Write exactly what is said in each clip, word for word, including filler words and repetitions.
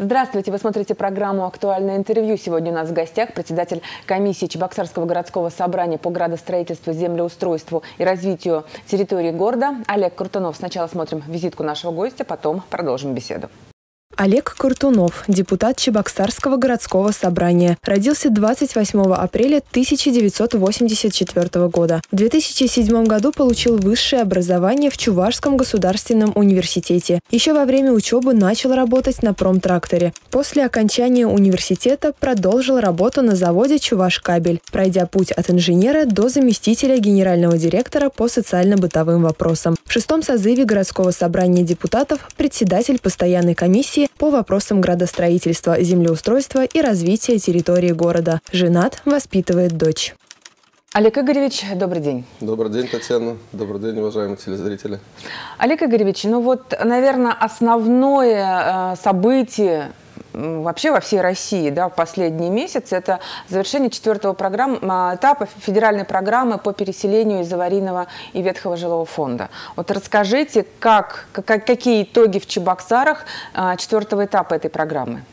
Здравствуйте, вы смотрите программу «Актуальное интервью». Сегодня у нас в гостях председатель комиссии Чебоксарского городского собрания по градостроительству, землеустройству и развитию территории города Олег Куртунов. Сначала смотрим визитку нашего гостя, потом продолжим беседу. Олег Куртунов, депутат Чебоксарского городского собрания. Родился двадцать восьмого апреля тысяча девятьсот восемьдесят четвёртого года. В две тысячи седьмом году получил высшее образование в Чувашском государственном университете. Еще во время учебы начал работать на промтракторе. После окончания университета продолжил работу на заводе «Чувашкабель», пройдя путь от инженера до заместителя генерального директора по социально-бытовым вопросам. В шестом созыве городского собрания депутатов председатель постоянной комиссии по вопросам градостроительства, землеустройства и развития территории города. Женат, воспитывает дочь. Олег Игоревич, добрый день. Добрый день, Татьяна. Добрый день, уважаемые телезрители. Олег Игоревич, ну вот, наверное, основное э, событие вообще во всей России, да, в последние месяцы, это завершение четвертого программ, этапа федеральной программы по переселению из аварийного и ветхого жилого фонда. Вот расскажите, как, как, какие итоги в Чебоксарах четвертого этапа этой программы?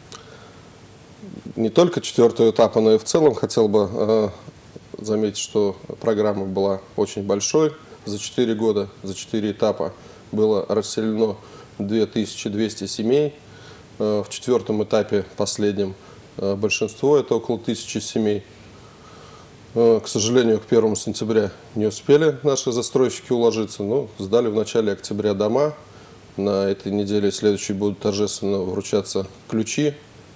Не только четвертого этапа, но и в целом хотел бы э, заметить, что программа была очень большой. За четыре года, за четыре этапа было расселено две тысячи двести семей. В четвертом этапе, последнем, большинство, это около тысячи семей. К сожалению, к первому сентября не успели наши застройщики уложиться, но сдали в начале октября дома. На этой неделе и следующей будут торжественно вручаться ключи.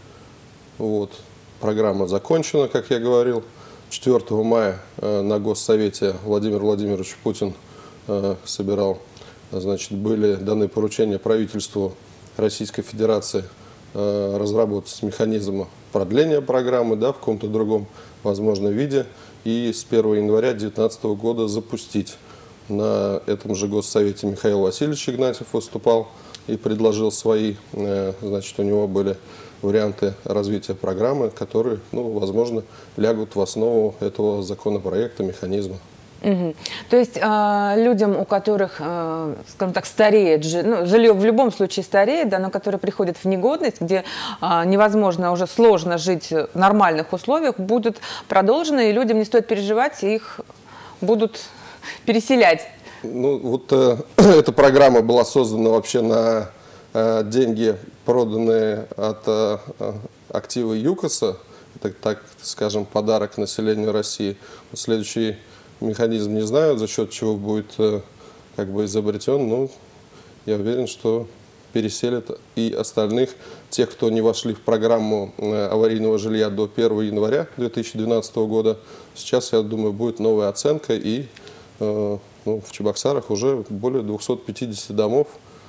Вот. Программа закончена, как я говорил. четвёртого мая на Госсовете Владимир Владимирович Путин собирал, значит, были даны поручения правительству Российской Федерации э, разработать механизм продления программы, да, в каком-то другом, возможно, виде, и с первого января две тысячи девятнадцатого года запустить. На этом же Госсовете Михаил Васильевич Игнатьев выступал и предложил свои, э, значит, у него были варианты развития программы, которые, ну, возможно, лягут в основу этого законопроекта, механизма. Угу. То есть э, людям, у которых, э, скажем так, стареет, ну, жилье в любом случае стареет, да, но которые приходят в негодность, где э, невозможно, уже сложно жить в нормальных условиях, будут продолжены, и людям не стоит переживать, их будут переселять. Ну, вот э, эта программа была создана вообще на э, деньги, проданные от э, актива ЮКОСа, это, так скажем, подарок населению России. Следующий механизм не знаю, за счет чего будет как бы изобретен, но я уверен, что переселят и остальных, тех, кто не вошли в программу аварийного жилья до первого января две тысячи двенадцатого года. Сейчас, я думаю, будет новая оценка, и ну, в Чебоксарах уже более двухсот пятидесяти домов,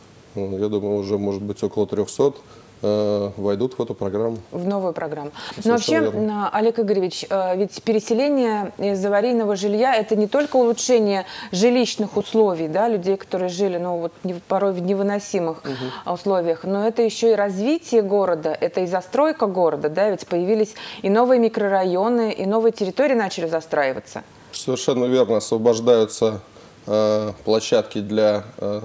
я думаю, уже может быть около трёхсот, войдут в эту программу. В новую программу. Но вообще, верно. Олег Игоревич, ведь переселение из аварийного жилья – это не только улучшение жилищных условий, да, людей, которые жили, ну, вот, порой в невыносимых угу. условиях, но это еще и развитие города, это и застройка города, да, ведь появились и новые микрорайоны, и новые территории начали застраиваться. Совершенно верно. Освобождаются э, площадки для э,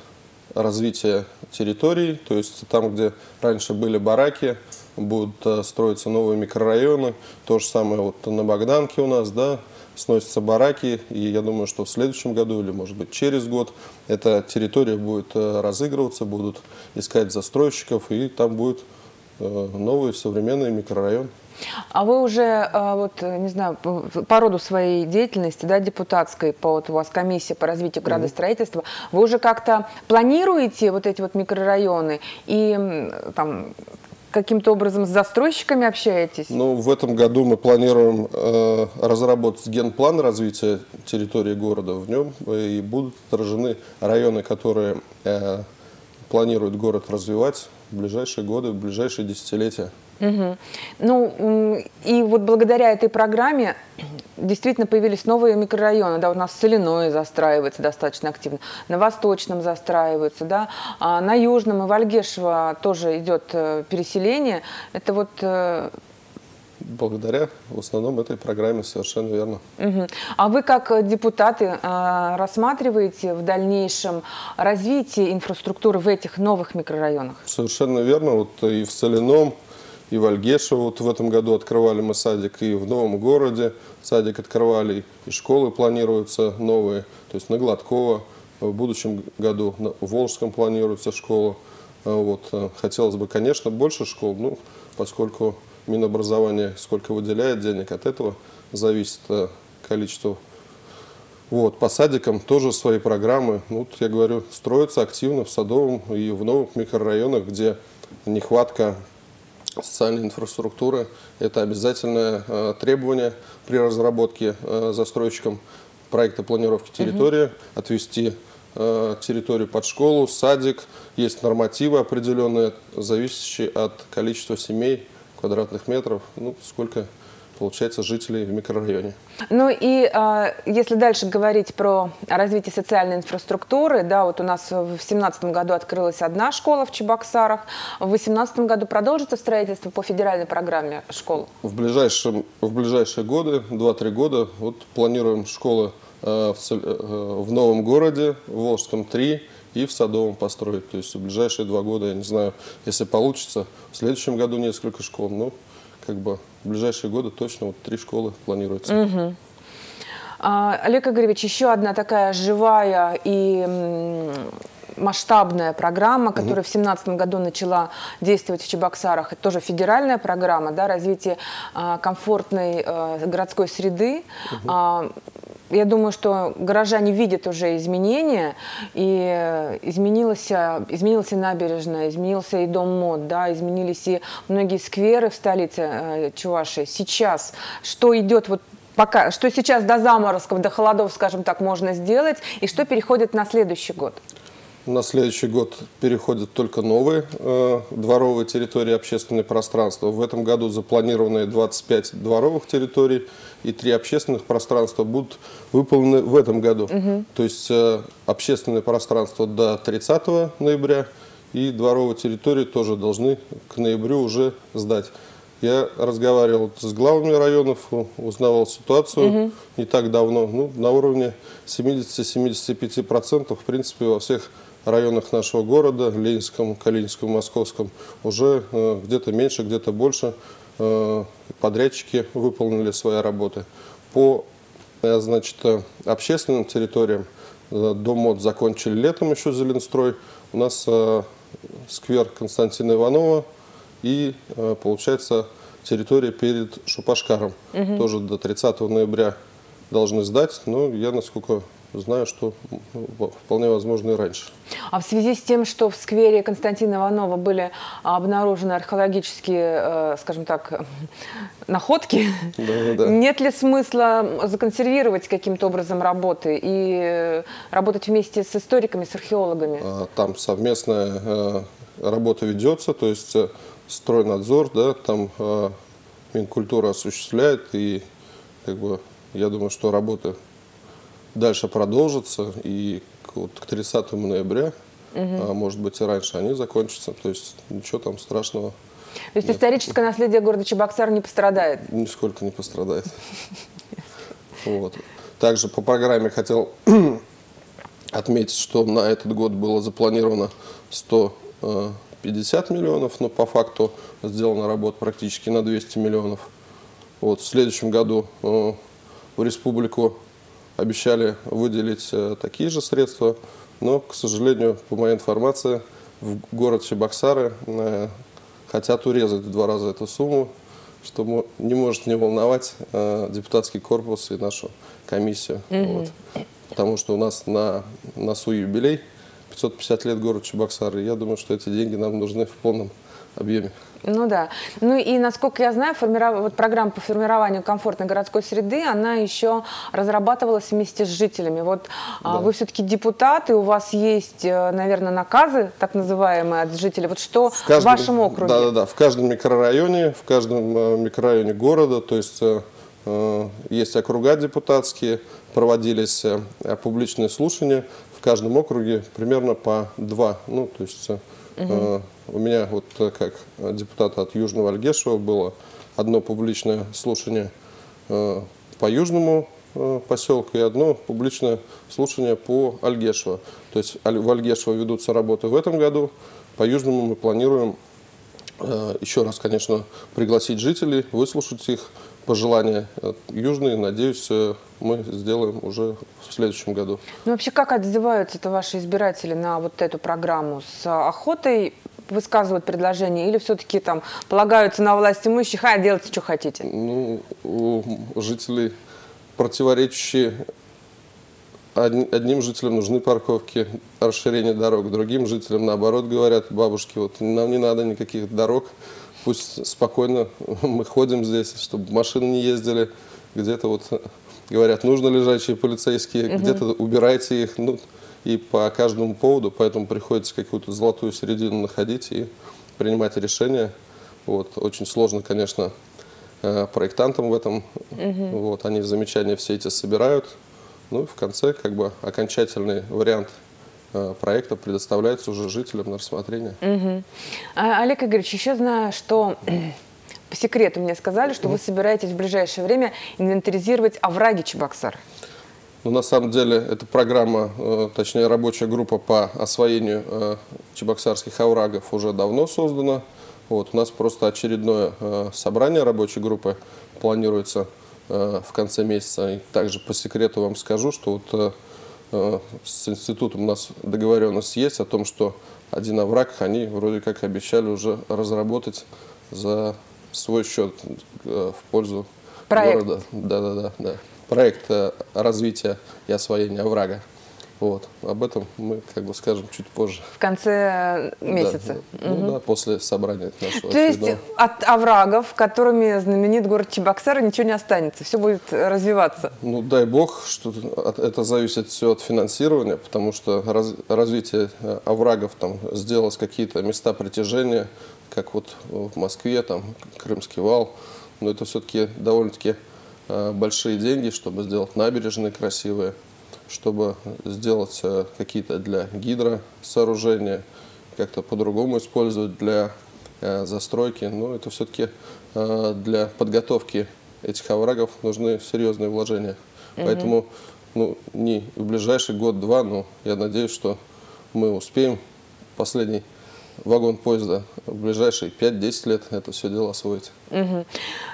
развития территорий, то есть там, где раньше были бараки, будут uh, строиться новые микрорайоны. То же самое вот на Богданке у нас, да, сносятся бараки, и я думаю, что в следующем году или, может быть, через год эта территория будет uh, разыгрываться, будут искать застройщиков, и там будет uh, новый современный микрорайон. А вы уже, вот, не знаю, по роду своей деятельности, да, депутатской, по, вот у вас комиссия по развитию градостроительства, mm-hmm. вы уже как-то планируете вот эти вот микрорайоны и там каким-то образом с застройщиками общаетесь? Ну, в этом году мы планируем э, разработать генплан развития территории города. В нем и будут отражены районы, которые э, планирует город развивать в ближайшие годы, в ближайшие десятилетия. Угу. Ну, и вот благодаря этой программе действительно появились новые микрорайоны. Да, у нас Соляное застраивается достаточно активно, на Восточном застраиваются, да, а на Южном и Вальгешево тоже идет переселение. Это вот благодаря в основном этой программе, совершенно верно. Угу. А вы как депутаты э, рассматриваете в дальнейшем развитие инфраструктуры в этих новых микрорайонах? Совершенно верно. Вот и в Соляном, и в Альгеше вот в этом году открывали мы садик, и в Новом городе садик открывали, и школы планируются новые, то есть на Гладкова. В будущем году в Волжском планируется школа. Вот. Хотелось бы, конечно, больше школ, ну, поскольку Минобразование сколько выделяет денег, от этого зависит количество. Вот. По садикам тоже свои программы. Ну, вот, я говорю, строятся активно в Садовом и в новых микрорайонах, где нехватка социальной инфраструктуры. Это обязательное э, требование при разработке э, застройщиком проекта планировки территории, угу. отвести э, территорию под школу, садик. Есть нормативы определенные, зависящие от количества семей, квадратных метров, ну, сколько получается жителей в микрорайоне. Ну и э, если дальше говорить про развитие социальной инфраструктуры, да, вот у нас в две тысячи семнадцатом году открылась одна школа в Чебоксарах, в две тысячи восемнадцатом году продолжится строительство по федеральной программе школ? В, ближайшем, в ближайшие годы, два-три года, вот планируем школы э, в, э, в Новом городе, в Волжском три и в Садовом построить. То есть в ближайшие два года, я не знаю, если получится, в следующем году несколько школ, ну, как бы в ближайшие годы точно вот три школы планируется. Угу. А, Олег Игоревич, еще одна такая живая и масштабная программа, которая угу. в две тысячи семнадцатом году начала действовать в Чебоксарах. Это тоже федеральная программа, да, развитие а, комфортной а, городской среды. Угу. А, я думаю, что горожане видят уже изменения, и изменилась, изменилась и набережная, изменился и Дом мод, да, изменились и многие скверы в столице э, Чувашии. Сейчас что идет вот пока, что сейчас до заморозков, до холодов, скажем так, можно сделать, и что переходит на следующий год? На следующий год переходят только новые э, дворовые территории, общественные пространства. В этом году запланированы двадцать пять дворовых территорий, и три общественных пространства будут выполнены в этом году. Угу. То есть э, общественное пространство до тридцатого ноября, и дворовые территории тоже должны к ноябрю уже сдать. Я разговаривал с главами районов, узнавал ситуацию угу. не так давно. Ну, на уровне семидесяти-семидесяти пяти процентов, в принципе, во всех районах нашего города, Ленинском, Калининском, Московском, уже э, где-то меньше, где-то больше э, подрядчики выполнили свои работы. По э, значит, общественным территориям э, Дом мод закончили летом еще Зеленстрой. У нас э, сквер Константина Иванова и, э, получается, территория перед Шупашкаром. Угу. Тоже до тридцатого ноября должны сдать, но я, насколько знаю, что вполне возможно и раньше. А в связи с тем, что в сквере Константина Иванова были обнаружены археологические, скажем так, находки, да, да. нет ли смысла законсервировать каким-то образом работы и работать вместе с историками, с археологами? Там совместная работа ведется, то есть стройнадзор, да, там Минкультура осуществляет, и как бы, я думаю, что работа дальше продолжится, и вот к тридцатому ноября, угу. а может быть и раньше, они закончатся. То есть ничего там страшного. То есть нет. Историческое наследие города Чебоксар не пострадает? Нисколько не пострадает. Вот. Также по программе хотел отметить, что на этот год было запланировано сто пятьдесят миллионов, но по факту сделана работа практически на двести миллионов. Вот. В следующем году в республику обещали выделить э, такие же средства, но, к сожалению, по моей информации, в город Чебоксары э, хотят урезать в два раза эту сумму, что не может не волновать э, депутатский корпус и нашу комиссию. Mm-hmm. Вот. Потому что у нас на носу юбилей, пятьсот пятьдесят лет город Чебоксары, и я думаю, что эти деньги нам нужны в полном объеме. Ну да. Ну и, насколько я знаю, формиров... вот программа по формированию комфортной городской среды, она еще разрабатывалась вместе с жителями. Вот да. Вы все-таки депутаты, у вас есть, наверное, наказы, так называемые, от жителей. Вот что в, каждом... в вашем округе? Да, да, да. В каждом микрорайоне, в каждом микрорайоне города, то есть э, есть округа депутатские, проводились э, публичные слушания. В каждом округе примерно по два. Ну, то есть... Угу. У меня вот как депутата от Южного Альгешева было одно публичное слушание по южному поселку и одно публичное слушание по Альгешево. То есть в Альгешево ведутся работы в этом году, по южному мы планируем еще раз, конечно, пригласить жителей, выслушать их пожелания. Южные, надеюсь, мы сделаем уже в следующем году. Ну, вообще, как отзываются-то ваши избиратели на вот эту программу? С охотой высказывают предложения или все-таки там полагаются на власть имущих, а делайте, что хотите? Ну, у жителей противоречащие. Одним жителям нужны парковки, расширение дорог, другим жителям, наоборот, говорят бабушки, вот нам не надо никаких дорог, пусть спокойно мы ходим здесь, чтобы машины не ездили, где-то вот говорят, нужно лежачие полицейские, угу. где-то убирайте их, ну, и по каждому поводу, поэтому приходится какую-то золотую середину находить и принимать решения. Вот, очень сложно, конечно, проектантам в этом, угу. вот, они замечания все эти собирают. Ну и в конце как бы окончательный вариант э, проекта предоставляется уже жителям на рассмотрение. Угу. А, Олег Игоревич, еще знаю, что по секрету мне сказали, что вы собираетесь в ближайшее время инвентаризировать овраги Чебоксар. Ну, на самом деле, эта программа, э, точнее рабочая группа по освоению э, чебоксарских оврагов уже давно создана. Вот, у нас просто очередное э, собрание рабочей группы планируется в конце месяца. И также по секрету вам скажу, что вот э, с институтом у нас договоренность есть о том, что один овраг они вроде как обещали уже разработать за свой счет э, в пользу Проект. города. Да, да, да, да. Проект э, развития и освоения оврага. Вот. Об этом мы как бы скажем чуть позже. В конце месяца. Да, угу. ну, да, после собрания нашего. То есть от оврагов, которыми знаменит город Чебоксары, ничего не останется, все будет развиваться? Ну, дай бог, что это зависит все от финансирования, потому что раз, развитие оврагов, там, сделалось какие-то места притяжения, как вот в Москве, там, Крымский вал, но это все-таки довольно-таки большие деньги, чтобы сделать набережные красивые, чтобы сделать какие-то для гидросооружения, как-то по-другому использовать для э, застройки. Но это все-таки э, для подготовки этих оврагов нужны серьезные вложения. Угу. Поэтому ну, не в ближайший год-два, но я надеюсь, что мы успеем последний вагон поезда в ближайшие пять-десять лет это все дело освоить. Угу.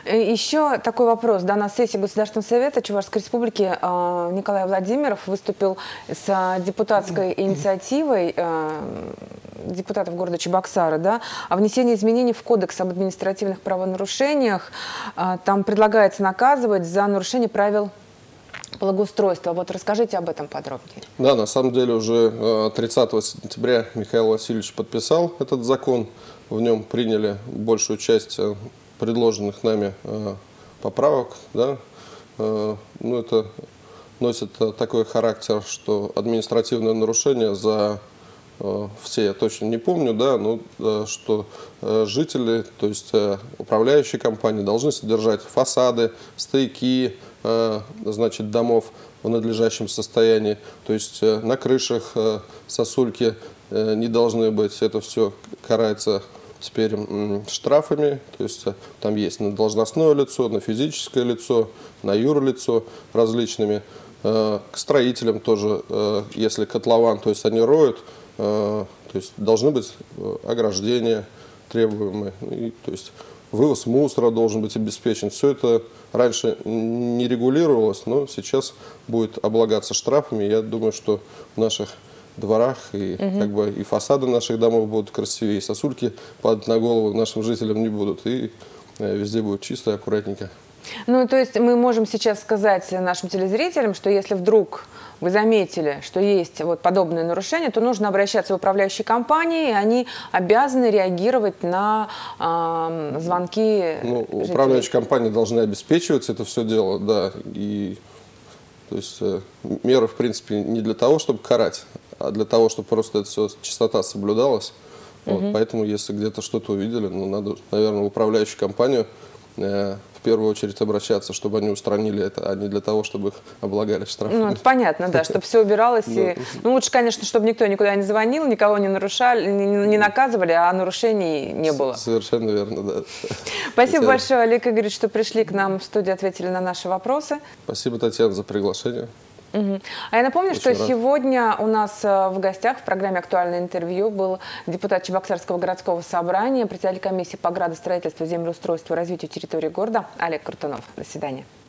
Еще такой вопрос. Да, на сессии Государственного совета Чувашской республики э, Николай Владимиров выступил с депутатской инициативой э, депутатов города Чебоксары, да, о внесении изменений в Кодекс об административных правонарушениях. Э, там предлагается наказывать за нарушение правил благоустройства. Вот расскажите об этом подробнее. Да, на самом деле уже тридцатого сентября Михаил Васильевич подписал этот закон. В нем приняли большую часть предложенных нами поправок. Да. Ну, это носит такой характер, что административное нарушение за все я точно не помню, да, но что жители, то есть управляющие компании должны содержать фасады, стояки, значит, домов в надлежащем состоянии, то есть на крышах сосульки не должны быть, это все карается теперь штрафами, то есть там есть на должностное лицо, на физическое лицо, на юрлицо различными, к строителям тоже, если котлован, то есть они роют, то есть должны быть ограждения требуемые, и, то есть вывоз мусора должен быть обеспечен. Все это раньше не регулировалось, но сейчас будет облагаться штрафами. Я думаю, что в наших дворах и, угу. как бы, и фасады наших домов будут красивее, и сосульки падать на голову нашим жителям не будут, и везде будет чисто и аккуратненько. Ну, то есть мы можем сейчас сказать нашим телезрителям, что если вдруг вы заметили, что есть вот подобное нарушение, то нужно обращаться в управляющие компании, и они обязаны реагировать на э, звонки ну, управляющие компании должны обеспечивать это все дело, да, и то есть э, меры, в принципе, не для того, чтобы карать, а для того, чтобы просто эта все чистота соблюдалась. Вот, угу. Поэтому, если где-то что-то увидели, ну, надо, наверное, в управляющую компанию э, в первую очередь обращаться, чтобы они устранили это, а не для того, чтобы их облагали штрафами. Ну, это понятно, да, чтобы все убиралось. И, ну, лучше, конечно, чтобы никто никуда не звонил, никого не нарушали, не, не наказывали, а нарушений не было. Совершенно верно, да. Спасибо Татьяна. большое, Олег Игоревич, что пришли к нам в студию, ответили на наши вопросы. Спасибо, Татьяна, за приглашение. Угу. А я напомню, Очень что рад. сегодня у нас в гостях в программе «Актуальное интервью» был депутат Чебоксарского городского собрания, председатель комиссии по градостроительству, землеустройству и развитию территории города Олег Картунов. До свидания.